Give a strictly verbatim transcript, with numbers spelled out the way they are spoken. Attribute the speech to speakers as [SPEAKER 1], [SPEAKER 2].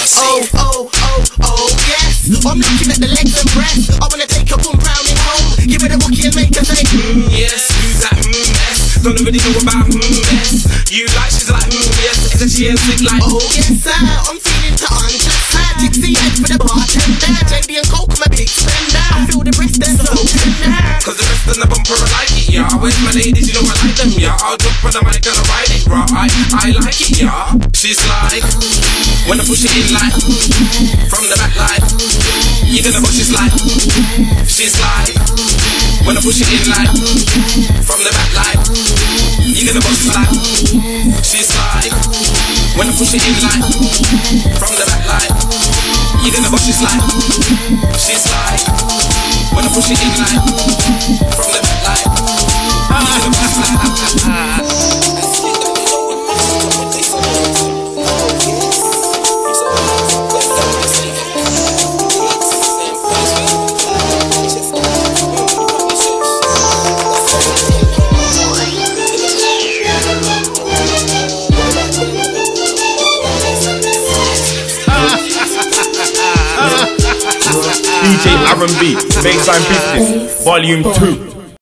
[SPEAKER 1] Oh, oh, oh, oh, yes. I'm looking at the legs and breasts. I wanna take a boom round in home. Give it a walkie and make her say,
[SPEAKER 2] mm, yes. Who's that, mm, yes. Don't really know about, mm, yes. You like, she's like, mm, yes. Isn't she a sick like,
[SPEAKER 1] oh, yes, sir. I'm feeling to undress. Dixie egg for the bartender. J B and Coke, my big spender. I feel the breast and so tender.
[SPEAKER 2] Cause the rest of the bumper I like it, yeah. Where's my ladies, you know I like them, yeah. I'll jump on the mic and I'll ride it, right. I like it, yeah. She's like, when I push it in like, from the back like, you're gonna watch this like. She's like, when I push it in like, from the back like, you're gonna watch this like. She's like, when I push it in like, from the back like, you're gonna watch this like. She's like, when I push it in like, from the back like, you're gonna watch this like.
[SPEAKER 3] D J R and B, Baseline Business, Volume two.